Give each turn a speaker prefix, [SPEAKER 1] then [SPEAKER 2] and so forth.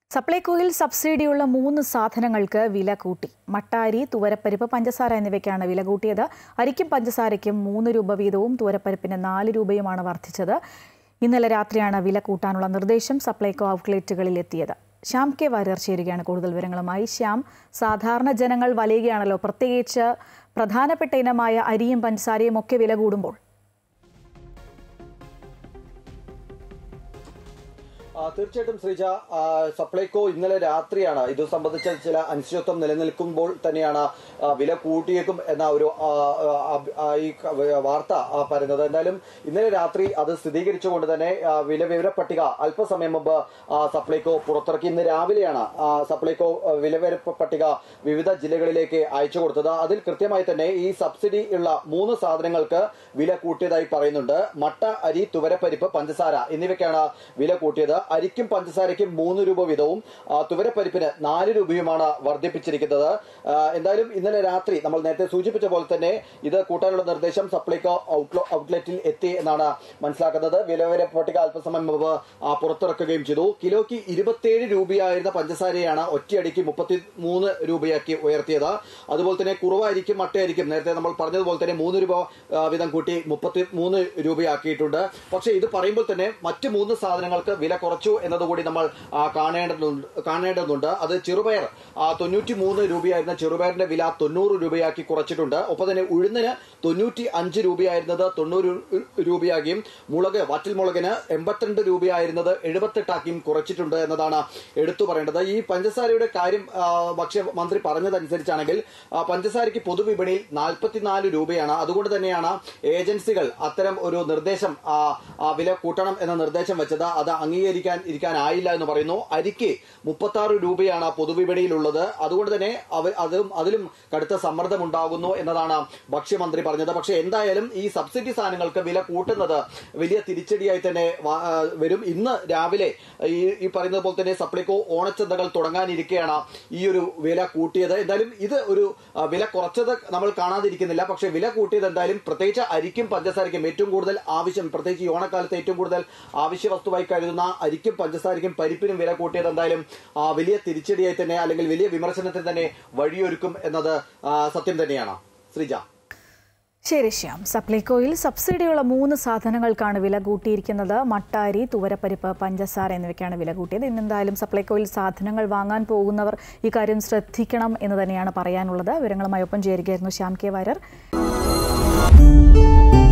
[SPEAKER 1] സപ്ലൈകോയിൽ സബ്സിഡിയുള്ള 3 സാധനങ്ങൾക്ക് വില കൂട്ടി. മട്ടാരി, തുവരപ്പരിപ്പ്, പഞ്ചസാര എന്നിവയ്ക്കാണ് വില കൂട്ടിയത്. അരിക്കും പഞ്ചസാരയ്ക്കും 3 രൂപ വീതവും തുവരപ്പരിപ്പിന് 4 രൂപയുമാണ് വർദ്ധിച്ചത്. ഇന്നലെ രാത്രിയാണ് വില കൂട്ടാനുള്ള നിർദ്ദേശം സപ്ലൈകോ ഔട്ട്ലെറ്റുകളിൽ എത്തിയത്. ശ്യാം കെ വാര്യർ ചേരുകയാണ് കൂടുതൽ വിവരങ്ങളുമായി. ശ്യാം, സാധാരണ ജനങ്ങൾ വലയുകയാണല്ലോ, പ്രത്യേകിച്ച് പ്രധാനപ്പെട്ട ഇനമായ അരിയും പഞ്ചസാരയും ഒക്കെ വില കൂടുമ്പോൾ.
[SPEAKER 2] തീർച്ചയായിട്ടും ശ്രീജ, സപ്ലൈകോ ഇന്നലെ രാത്രിയാണ് ഇത് സംബന്ധിച്ച ചില അനിശ്ചിതത്വം നിലനിൽക്കുമ്പോൾ തന്നെയാണ് വില കൂട്ടിയേക്കും എന്ന ഒരു ഈ വാർത്ത പറയുന്നത്. എന്തായാലും ഇന്നലെ രാത്രി അത് സ്ഥിരീകരിച്ചുകൊണ്ട് തന്നെ വില പട്ടിക അല്പസമയം മുമ്പ് സപ്ലൈകോ പുറത്തിറക്കി. ഇന്ന് രാവിലെയാണ് സപ്ലൈകോ വില പട്ടിക വിവിധ ജില്ലകളിലേക്ക് അയച്ചു കൊടുത്തത്. അതിൽ കൃത്യമായി തന്നെ ഈ സബ്സിഡി ഉള്ള 3 സാധനങ്ങൾക്ക് വില കൂട്ടിയതായി പറയുന്നുണ്ട്. മട്ട, അരി, തുവരപ്പരിപ്പ്, പഞ്ചസാര എന്നിവയ്ക്കാണ് വില കൂട്ടിയത്. അരിക്കും പഞ്ചസാരയ്ക്കും 3 രൂപ വീതവും തുവരപ്പരിപ്പിന് 4 രൂപയുമാണ് വർദ്ധിപ്പിച്ചിരിക്കുന്നത്. എന്തായാലും ഇന്നലെ രാത്രി നമ്മൾ നേരത്തെ സൂചിപ്പിച്ച പോലെ തന്നെ ഇത് കൂട്ടാനുള്ള നിർദ്ദേശം സപ്ലൈകോ ഔട്ട്ലെറ്റിൽ എത്തി എന്നാണ് മനസ്സിലാക്കുന്നത്. വില പട്ടിക അല്പസമയം മുമ്പ് പുറത്തിറക്കുകയും ചെയ്തു. കിലോയ്ക്ക് 27 രൂപയായിരുന്ന പഞ്ചസാരയാണ് ഒറ്റയടിക്ക് 33 രൂപയാക്കി ഉയർത്തിയത്. അതുപോലെ തന്നെ കുറവ അരിക്കും മട്ടയരിക്കും നേരത്തെ നമ്മൾ പറഞ്ഞതുപോലെ തന്നെ 3 രൂപ വീതം കൂട്ടി 33 രൂപയാക്കിയിട്ടുണ്ട്. പക്ഷേ ഇത് പറയുമ്പോൾ തന്നെ മറ്റ് 3 സാധനങ്ങൾക്ക് വില കുറച്ചു എന്നതുകൂടി നമ്മൾ കാണേണ്ടതുണ്ട്. അത് ചെറുപയർ 93 രൂപയായിരുന്ന ചെറുപയറിന്റെ വില 90 രൂപയാക്കി കുറച്ചിട്ടുണ്ട്. ഒപ്പം തന്നെ ഉഴുന്നിന് 95 രൂപയായിരുന്നത് 90 രൂപയാക്കിയും മുളക് വാറ്റിൽ മുളകിന് 82 രൂപയായിരുന്നത് 78 ആക്കിയും കുറച്ചിട്ടുണ്ട് എന്നതാണ് എടുത്തു പറയേണ്ടത്. ഈ പഞ്ചസാരയുടെ കാര്യം ഭക്ഷ്യമന്ത്രി പറഞ്ഞതനുസരിച്ചാണെങ്കിൽ പഞ്ചസാരയ്ക്ക് പൊതുവിപണിയിൽ 44 രൂപയാണ്. അതുകൊണ്ട് തന്നെയാണ് ഏജൻസികൾ അത്തരം ഒരു നിർദ്ദേശം വില കൂട്ടണം എന്ന നിർദ്ദേശം വെച്ചത്. അത് ഇരിക്കാനായില്ല എന്ന് പറയുന്നു. അരിക്ക് 36 രൂപയാണ് പൊതുവിപണിയിലുള്ളത്. അതുകൊണ്ട് തന്നെ അതിലും കടുത്ത സമ്മർദ്ദം ഉണ്ടാകുന്നു എന്നതാണ് ഭക്ഷ്യമന്ത്രി പറഞ്ഞത്. പക്ഷേ എന്തായാലും ഈ സബ്സിഡി സാധനങ്ങൾക്ക് വില കൂട്ടുന്നത് വലിയ തിരിച്ചടിയായി തന്നെ വരും. ഇന്ന് രാവിലെ ഈ പറയുന്നത് പോലെ തന്നെ സപ്ലൈകോ ഓണച്ചന്തകൾ തുടങ്ങാനിരിക്കെയാണ് ഈ ഒരു വില കൂട്ടിയത്. എന്തായാലും ഇത് ഒരു വില കുറച്ചത് നമ്മൾ കാണാതിരിക്കുന്നില്ല. പക്ഷേ വില കൂട്ടിയത് എന്തായാലും പ്രത്യേകിച്ച് അരിക്കും പഞ്ചസാരയ്ക്കും ഏറ്റവും കൂടുതൽ ആവശ്യം, പ്രത്യേകിച്ച് ഈ ഓണക്കാലത്ത് ഏറ്റവും കൂടുതൽ ആവശ്യ വസ്തുവായി കരുതുന്ന അരിക്കും പഞ്ചസാരയ്ക്കും പരിപ്പിനും വില കൂട്ടിയത് എന്തായാലും വലിയ തിരിച്ചടിയായി തന്നെ അല്ലെങ്കിൽ വലിയ വിമർശനത്തിന് തന്നെ വഴിയൊരുക്കും എന്നത് സത്യം തന്നെയാണ്. ശ്രീജ.
[SPEAKER 1] ശരി ശ്യാം. സപ്ലൈകോയിൽ സബ്സിഡിയുള്ള 3 സാധനങ്ങൾക്കാണ് വില കൂട്ടിയിരിക്കുന്നത്. മട്ടാരി, തുവരപ്പരിപ്പ്, പഞ്ചസാര എന്നിവയ്ക്കാണ് വില കൂട്ടിയത്. ഇന്നെന്തായാലും സപ്ലൈകോയിൽ സാധനങ്ങൾ വാങ്ങാൻ പോകുന്നവർ ഇക്കാര്യം ശ്രദ്ധിക്കണം എന്ന് തന്നെയാണ് പറയാനുള്ളത്. വിവരങ്ങളുമായി ഒപ്പം ചേരുകയായിരുന്നു ശ്യാം കെ വാര്യർ.